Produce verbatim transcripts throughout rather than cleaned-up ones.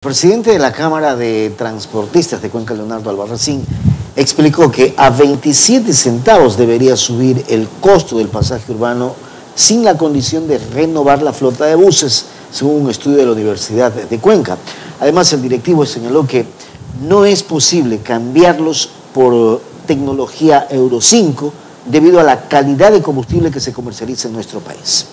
El presidente de la Cámara de Transportistas de Cuenca, Leonardo Albarracín, explicó que a veintisiete centavos debería subir el costo del pasaje urbano sin la condición de renovar la flota de buses, según un estudio de la Universidad de Cuenca. Además, el directivo señaló que no es posible cambiarlos por tecnología Euro cinco debido a la calidad de combustible que se comercializa en nuestro país.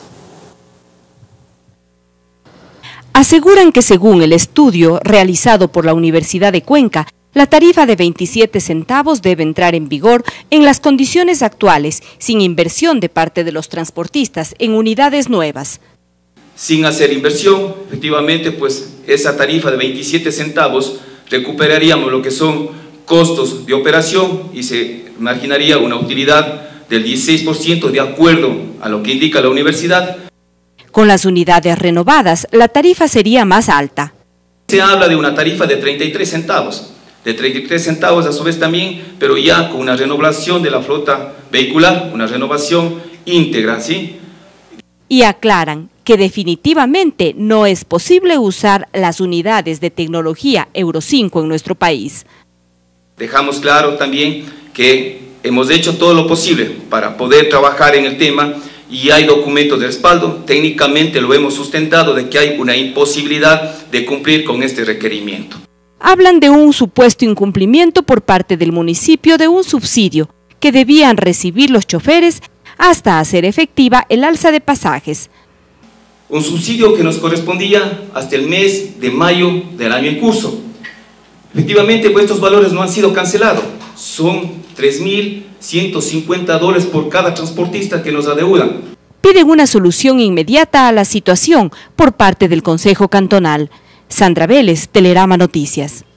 Aseguran que según el estudio realizado por la Universidad de Cuenca, la tarifa de veintisiete centavos debe entrar en vigor en las condiciones actuales, sin inversión de parte de los transportistas en unidades nuevas. Sin hacer inversión, efectivamente, pues esa tarifa de veintisiete centavos recuperaríamos lo que son costos de operación y se marginaría una utilidad del dieciséis por ciento de acuerdo a lo que indica la universidad. Con las unidades renovadas, la tarifa sería más alta. Se habla de una tarifa de treinta y tres centavos, de treinta y tres centavos a su vez también, pero ya con una renovación de la flota vehicular, una renovación íntegra, ¿sí? Y aclaran que definitivamente no es posible usar las unidades de tecnología Euro cinco en nuestro país. Dejamos claro también que hemos hecho todo lo posible para poder trabajar en el tema y hay documentos de respaldo, técnicamente lo hemos sustentado de que hay una imposibilidad de cumplir con este requerimiento. Hablan de un supuesto incumplimiento por parte del municipio de un subsidio que debían recibir los choferes hasta hacer efectiva el alza de pasajes. Un subsidio que nos correspondía hasta el mes de mayo del año en curso. Efectivamente, pues estos valores no han sido cancelados, son tres mil ciento cincuenta dólares por cada transportista que nos adeudan. Piden una solución inmediata a la situación por parte del Consejo Cantonal. Sandra Vélez, Telerama Noticias.